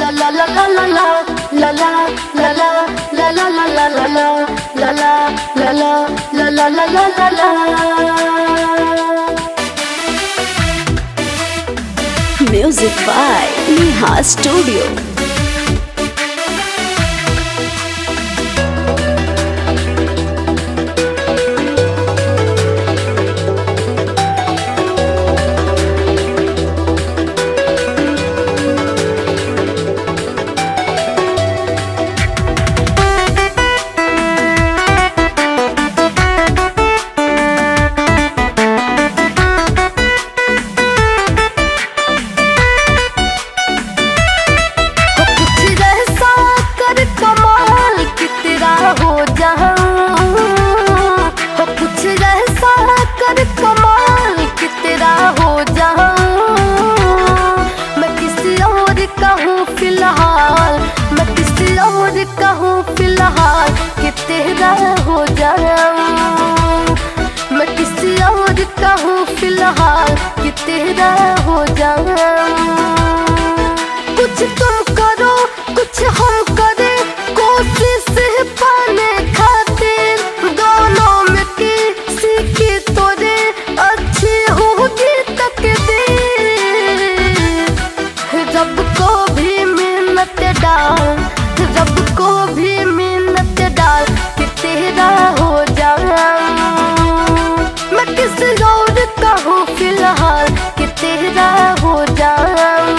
Music by Neha Studio. फिलहाल कि तेरा हो जाऊं, मैं किसी और का हूँ फिलहाल कि तेरा हो जाऊं। कुछ तुम करो कुछ हम करें, कोशिश पाने खातिर दोनों में किसी की तोरे अच्छी होगी तकदीर। रब को भी मिन्नत डाल, रब को भी मिन्नत डाल कि तेरा हो जाऊं, मैं किसी और का हूँ फिलहाल कि तेरा हो जाऊं।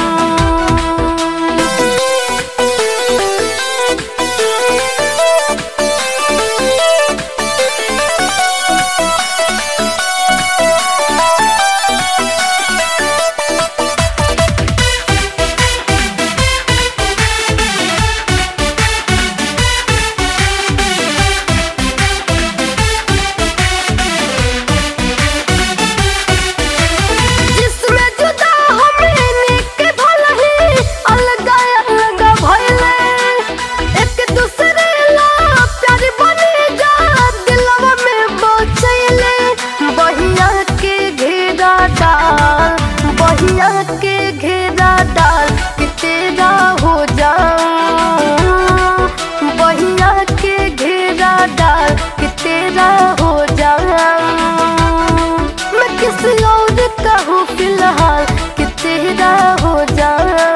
बहिया के घेरा डाल कि तेरा हो जाऊं, बहिया के घेरा डाल कि तेरा हो जाऊं। मैं किसी और का हूँ फिलहाल कि तेरा हो जाऊं।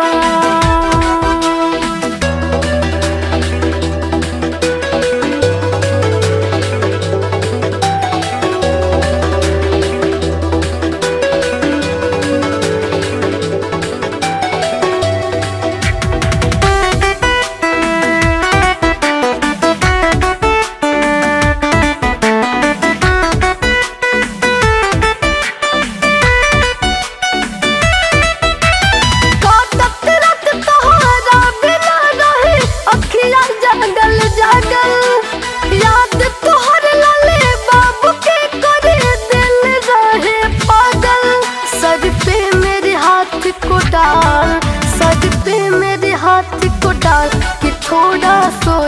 याद तोहर लाले बाबू के करे दिल रहे पागल। सर पे मेरे हाथ को डाल, सर पे मेरे हाथ को डाल कि थोड़ा सो